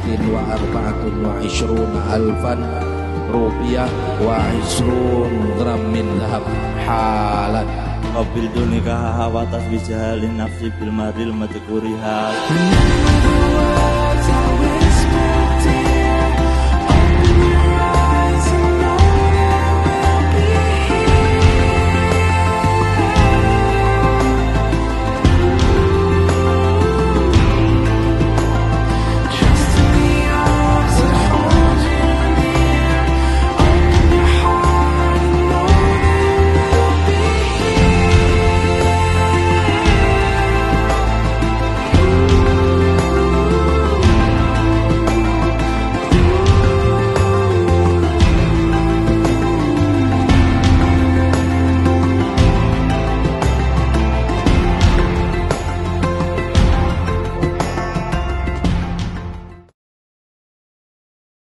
wa arba'atun wa ishruna alfan rupiah wa ishrun gram min zahab halan qabil dunika wa tasbih jahalin nafsi bil maril madhkuriha